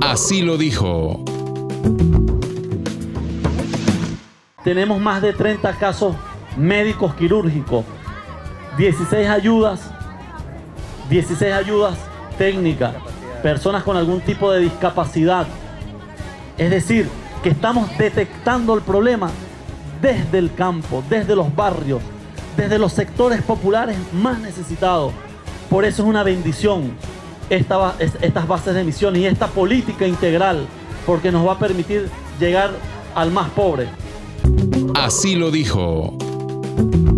Así lo dijo. Tenemos más de 30 casos médicos quirúrgicos, 16 ayudas técnicas, personas con algún tipo de discapacidad. Es decir, que estamos detectando el problema desde el campo, desde los barrios, desde los sectores populares más necesitados. Por eso es una bendición estas bases de emisión y esta política integral, porque nos va a permitir llegar al más pobre. Así lo dijo.